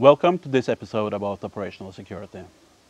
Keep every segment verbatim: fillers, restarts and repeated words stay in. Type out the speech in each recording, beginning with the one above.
Welcome to this episode about operational security.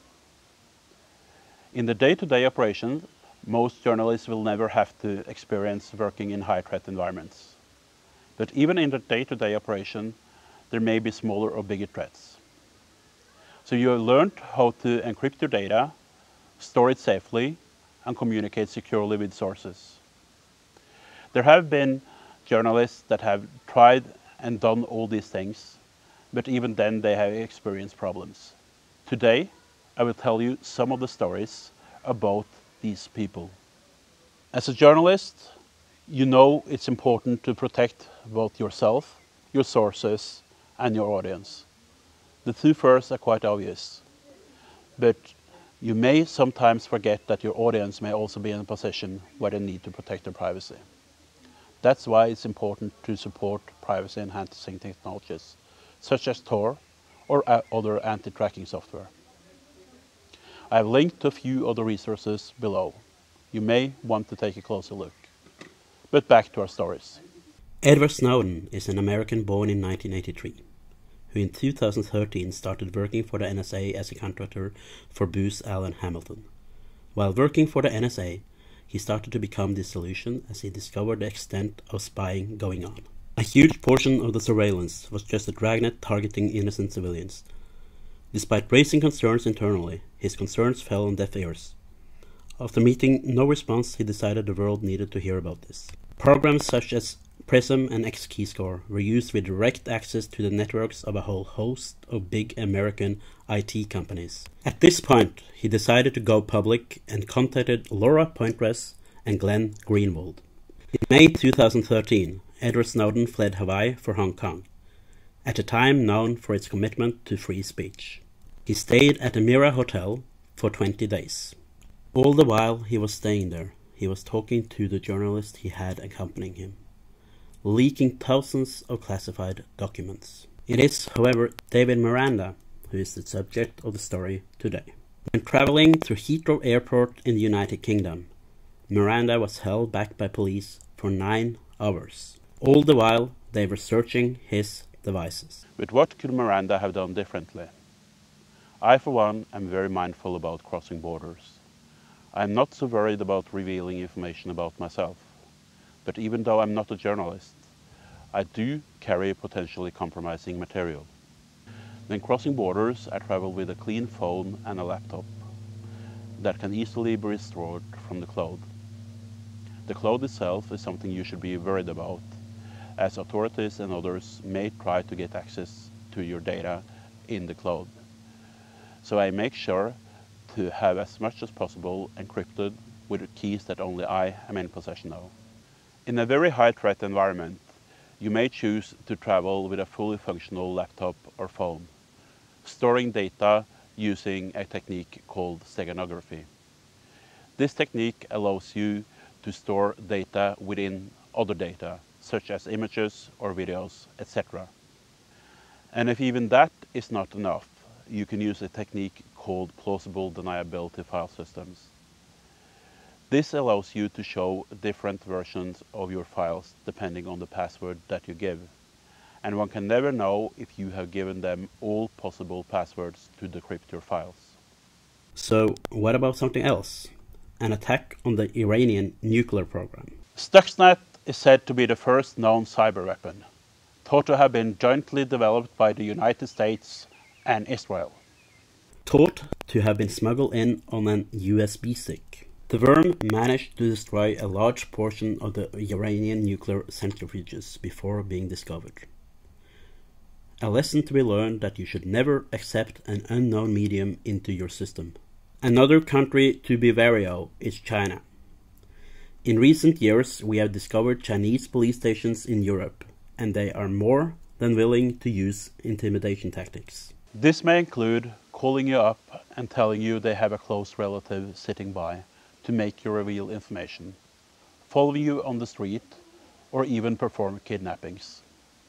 In the day-to-day operations, most journalists will never have to experience working in high-threat environments. But even in the day-to-day operation, there may be smaller or bigger threats. So you have learned how to encrypt your data, store it safely, and communicate securely with sources. There have been journalists that have tried and done all these things, but even then they have experienced problems. Today, I will tell you some of the stories about these people. As a journalist, you know it's important to protect both yourself, your sources, and your audience. The two first are quite obvious, but you may sometimes forget that your audience may also be in a position where they need to protect their privacy. That's why it's important to support privacy-enhancing technologies, such as Tor or other anti-tracking software. I have linked to a few other resources below. You may want to take a closer look. But back to our stories. Edward Snowden is an American born in nineteen eighty-three, who in two thousand thirteen started working for the N S A as a contractor for Booz Allen Hamilton. While working for the N S A, he started to become disillusioned as he discovered the extent of spying going on. A huge portion of the surveillance was just a dragnet targeting innocent civilians. Despite raising concerns internally, his concerns fell on deaf ears. After meeting no response, he decided the world needed to hear about this. Programs such as Prism and X-Keyscore were used with direct access to the networks of a whole host of big American I T companies. At this point, he decided to go public and contacted Laura Poitras and Glenn Greenwald. In May two thousand thirteen, Edward Snowden fled Hawaii for Hong Kong, at the time known for its commitment to free speech. He stayed at the Mira Hotel for twenty days. All the while he was staying there, he was talking to the journalist he had accompanying him, leaking thousands of classified documents. It is, however, David Miranda who is the subject of the story today. When traveling through Heathrow Airport in the United Kingdom, Miranda was held back by police for nine hours. All the while, they were searching his devices. But what could Miranda have done differently? I, for one, am very mindful about crossing borders. I am not so worried about revealing information about myself. But even though I'm not a journalist, I do carry potentially compromising material. When crossing borders, I travel with a clean phone and a laptop that can easily be restored from the cloud. The cloud itself is something you should be worried about, as authorities and others may try to get access to your data in the cloud. So I make sure to have as much as possible encrypted with keys that only I am in possession of. In a very high-threat environment, you may choose to travel with a fully functional laptop or phone, storing data using a technique called steganography. This technique allows you to store data within other data, such as images or videos, et cetera. And if even that is not enough, you can use a technique called plausible deniability file systems. This allows you to show different versions of your files depending on the password that you give. And one can never know if you have given them all possible passwords to decrypt your files. So, what about something else? An attack on the Iranian nuclear program. Stuxnet is said to be the first known cyber weapon, thought to have been jointly developed by the United States and Israel. Thought to have been smuggled in on an U S B stick. The worm managed to destroy a large portion of the Iranian nuclear centrifuges before being discovered. A lesson to be learned that you should never accept an unknown medium into your system. Another country to be wary of is China. In recent years, we have discovered Chinese police stations in Europe, and they are more than willing to use intimidation tactics. This may include calling you up and telling you they have a close relative sitting by to make you reveal information, following you on the street, or even perform kidnappings.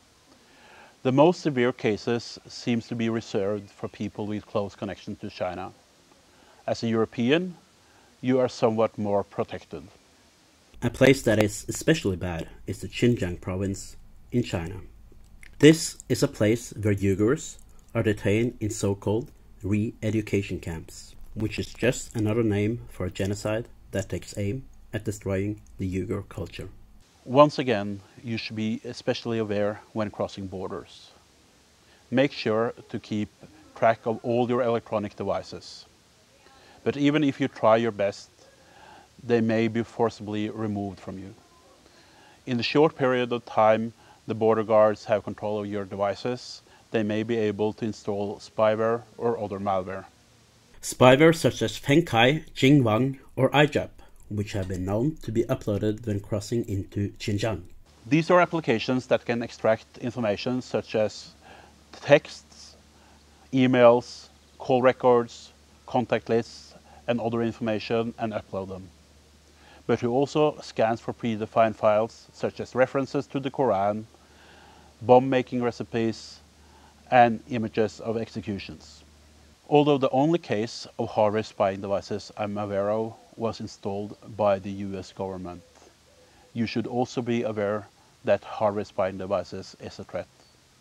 The most severe cases seems to be reserved for people with close connection to China. As a European, you are somewhat more protected. A place that is especially bad is the Xinjiang province in China. This is a place where Uyghurs are detained in so-called re-education camps, which is just another name for a genocide that takes aim at destroying the Uyghur culture. Once again, you should be especially aware when crossing borders. Make sure to keep track of all your electronic devices. But even if you try your best, they may be forcibly removed from you. In the short period of time the border guards have control of your devices, they may be able to install spyware or other malware. Spyware such as Fengkai, Jingwang or iJab, which have been known to be uploaded when crossing into Xinjiang. These are applications that can extract information such as texts, emails, call records, contact lists and other information and upload them. But who also scans for predefined files such as references to the Quran, bomb-making recipes, and images of executions. Although the only case of hardware spying devices I'm aware of was installed by the U S government, you should also be aware that hardware spying devices is a threat.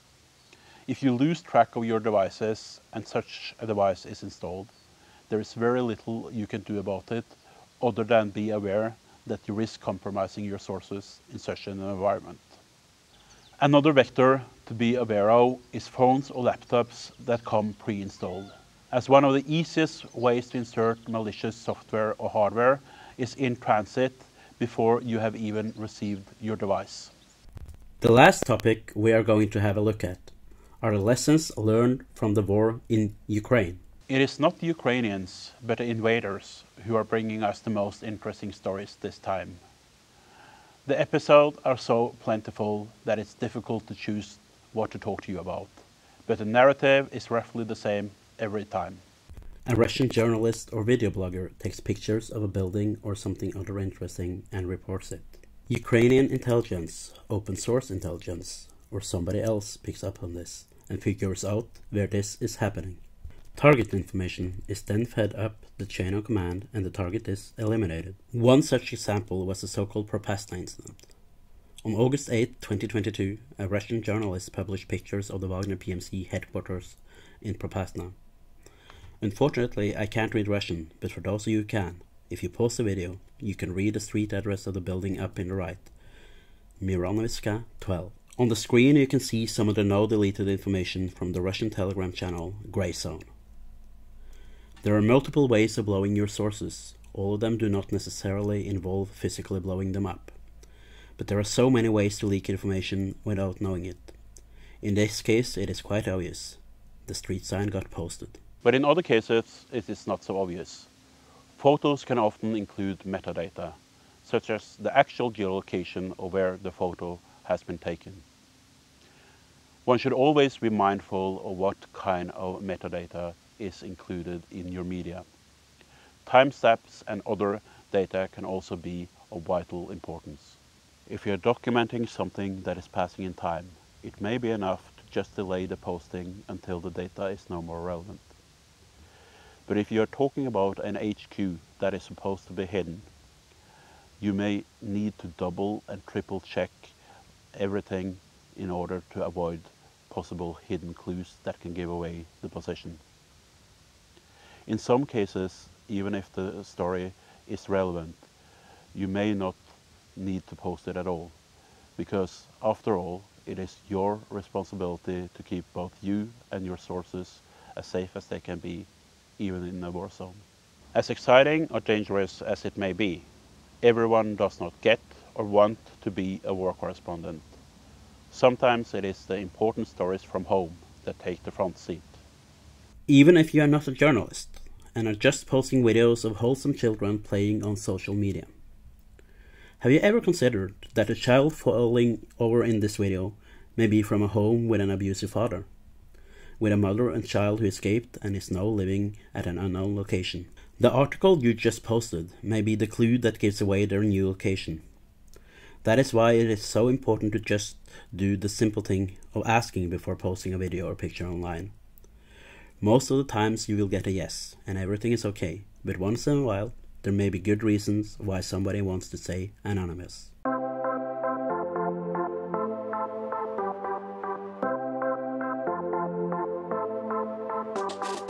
If you lose track of your devices and such a device is installed, there is very little you can do about it other than be aware that you risk compromising your sources in such an environment. Another vector to be aware of is phones or laptops that come pre-installed, as one of the easiest ways to insert malicious software or hardware is in transit before you have even received your device. The last topic we are going to have a look at are the lessons learned from the war in Ukraine. It is not the Ukrainians, but the invaders who are bringing us the most interesting stories this time. The episodes are so plentiful that it's difficult to choose what to talk to you about, but the narrative is roughly the same every time. A Russian journalist or video blogger takes pictures of a building or something other interesting and reports it. Ukrainian intelligence, open source intelligence, or somebody else picks up on this and figures out where this is happening. Target information is then fed up the chain of command and the target is eliminated. One such example was the so-called Propastna incident. On August eighth, twenty twenty-two, a Russian journalist published pictures of the Wagner P M C headquarters in Propastna. Unfortunately, I can't read Russian, but for those of you who can, if you pause the video, you can read the street address of the building up in the right. Mironovska twelve. On the screen you can see some of the now deleted information from the Russian Telegram channel Grey Zone. There are multiple ways of blowing your sources. All of them do not necessarily involve physically blowing them up. But there are so many ways to leak information without knowing it. In this case it is quite obvious. The street sign got posted. But in other cases it is not so obvious. Photos can often include metadata, such as the actual geolocation of where the photo has been taken. One should always be mindful of what kind of metadata is included in your media. Timestamps and other data can also be of vital importance. If you are documenting something that is passing in time, it may be enough to just delay the posting until the data is no more relevant. But if you are talking about an H Q that is supposed to be hidden, you may need to double and triple check everything in order to avoid possible hidden clues that can give away the position. In some cases, even if the story is relevant, you may not need to post it at all, because after all, it is your responsibility to keep both you and your sources as safe as they can be, even in a war zone. As exciting or dangerous as it may be, everyone does not get or want to be a war correspondent. Sometimes it is the important stories from home that take the front seat. Even if you are not a journalist and are just posting videos of wholesome children playing on social media. Have you ever considered that the child falling over in this video may be from a home with an abusive father, with a mother and child who escaped and is now living at an unknown location? The article you just posted may be the clue that gives away their new location. That is why it is so important to just do the simple thing of asking before posting a video or picture online. Most of the times you will get a yes, and everything is okay, but once in a while there may be good reasons why somebody wants to stay anonymous. Bye.